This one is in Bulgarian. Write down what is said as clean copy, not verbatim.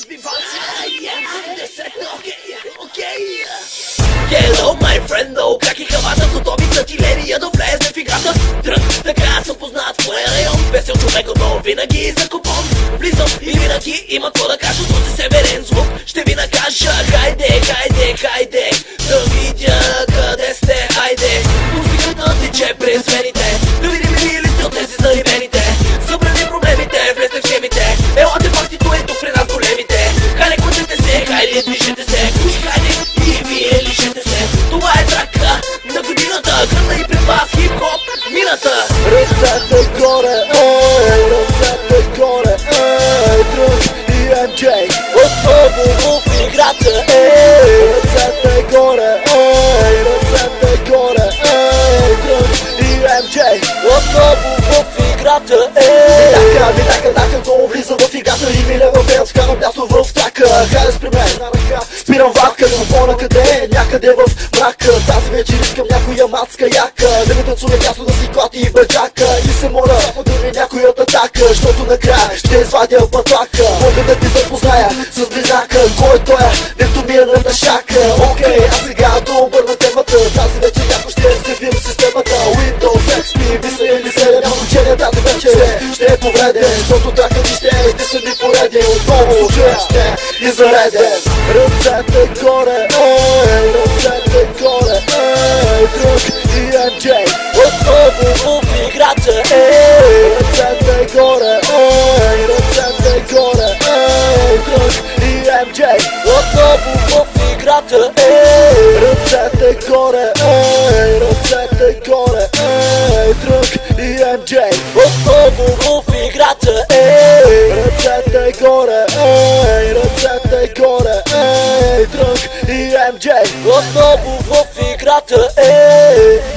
Hello, my friend, как и хавата, готови са артилерия да влезне в играта. Тръг, така съм познат в моя район. Весел човек, но винаги закопан. Влизам и винаги има какво да кажа. С този северен звук ще ви накажа. Хайде, хайде, хайде, да видя къде сте, хайде. Музиката тече през вените, да видим ли сте от тези зарибените. Събрани проблемите, влезте в схемите. Елате партито е тук при нас големите. Хайде, клъчете се, хайде, движете се. Хайде и вие лишете се. Това е трака на годината. Гръмна и пред вас хип-хоп мината. Ръцете горе, ръцете горе, Тръг и MJ отново в играта, ръцете горе, ръцете горе, Тръг и MJ отново в играта, Минака, долу влиза в играта и миля в бел, вкарам място в трака. Хайде спри мен, спирам вака, но по-накъде, някъде в мрака. Тази вечер искам някоя мацка яка, да ми танцуе място да си клати и баджака. И се моля, само да ми някой от атака, защото накрая ще извадя пътака. Мога да ти запозная с близака, кой той е, дето ми е на тъшака. Окей, а сега да обърна темата, тази вечер някой ще взривим системата. Windows XP, мисля ми се, няма значение тази вечер ще е повреден, защото трака ни ще е единствен и пореден. Отново случая ще е изареден. Ръцете горе, ръцете горе, Тръг и MJ отново в играта, ръцете горе, ръцете горе, Тръг и MJ отново в играта, ръцете горе, ръцете горе, Тръг и MJ отново в играта, ръцете горе, ръцете горе, Тръг и MJ отново в играта,